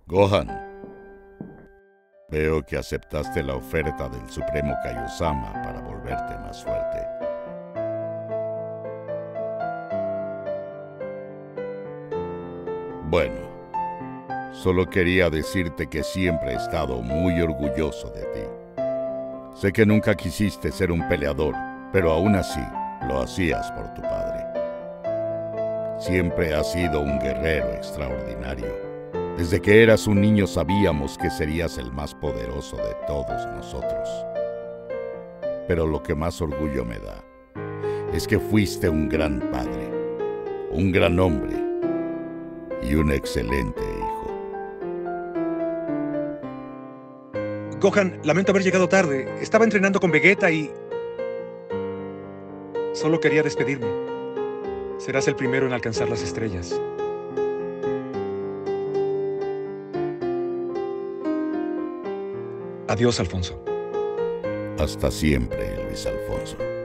Gohan, veo que aceptaste la oferta del Supremo Kaiosama para volverte más fuerte. Bueno, solo quería decirte que siempre he estado muy orgulloso de ti. Sé que nunca quisiste ser un peleador, pero aún así lo hacías por tu padre. Siempre has sido un guerrero extraordinario. Desde que eras un niño sabíamos que serías el más poderoso de todos nosotros. Pero lo que más orgullo me da es que fuiste un gran padre, un gran hombre y un excelente hijo. Gohan, lamento haber llegado tarde. Estaba entrenando con Vegeta y... solo quería despedirme. Serás el primero en alcanzar las estrellas. Adiós, Alfonso. Hasta siempre, Luis Alfonso.